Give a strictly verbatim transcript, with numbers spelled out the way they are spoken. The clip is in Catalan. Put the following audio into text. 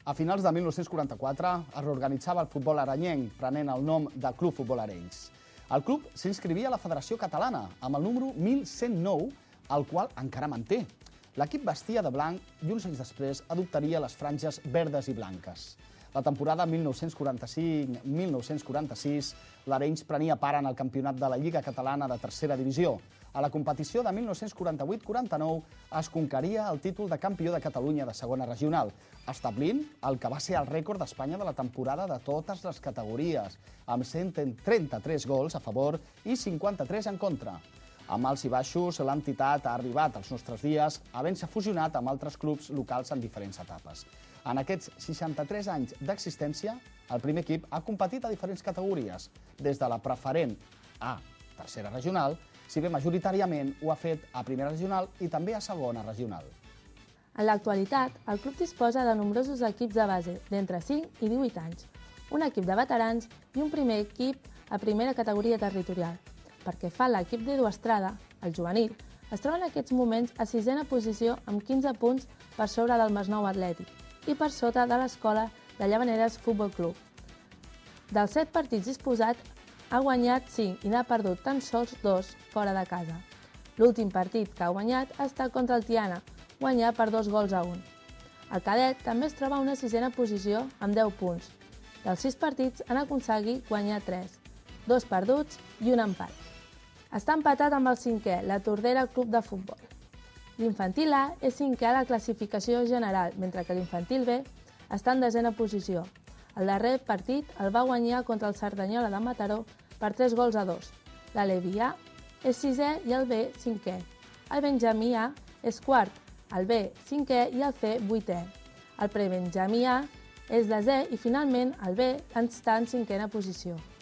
A finals de mil nou-cents quaranta-quatre es reorganitzava el futbol aranyenc, prenent el nom de Club Futbol Arenys. El club s'inscrivia a la Federació Catalana, amb el número mil cent nou, el qual encara manté. L'equip vestia de blanc i uns anys després adoptaria les franges verdes i blanques. La temporada mil nou-cents quaranta-cinc mil nou-cents quaranta-sis, l'Arenys prenia part en el campionat de la Lliga Catalana de Tercera Divisió. A la competició de mil nou-cents quaranta-vuit quaranta-nou es conqueria el títol de campió de Catalunya de segona regional, establint el que va ser el rècord d'Espanya de la temporada de totes les categories, amb cent trenta-tres gols a favor i cinquanta-tres en contra. Amb alts i baixos, l'entitat ha arribat als nostres dies, havent-se fusionat amb altres clubs locals en diferents etapes. En aquests seixanta-tres anys d'existència, el primer equip ha competit a diferents categories, des de la preferent a tercera regional, si bé majoritàriament ho ha fet a primera regional i també a segona regional. En l'actualitat, el club disposa de nombrosos equips de base d'entre cinc i divuit anys, un equip de veterans i un primer equip a primera categoria territorial. Perquè fa l'equip d'Edu Estrada, el juvenil, es troba en aquests moments a sisena posició amb quinze punts per sobre del Masnou Atlètic i per sota de l'escola de Llavaneres Futbol Club. Dels set partits disposats, ha guanyat cinc i n'ha perdut tan sols dos fora de casa. L'últim partit que ha guanyat ha estat contra el Tiana, guanyat per dos gols a un. El cadet també es troba a una sisena posició amb deu punts. Dels sis partits han aconseguit guanyar tres, dos perduts i un empat. Està empatat amb el cinquè, la Tordera Club de Futbol. L'infantil A és cinquè a la classificació general, mentre que l'infantil B està en desena posició. El darrer partit el va guanyar contra el Cerdanyola de Mataró per tres gols a dos. La Levi A és sisè i el B cinquè. El Benjamí A és quart, el B cinquè i el C vuitè. El Prebenjamí A és desè i finalment el B està en cinquena posició.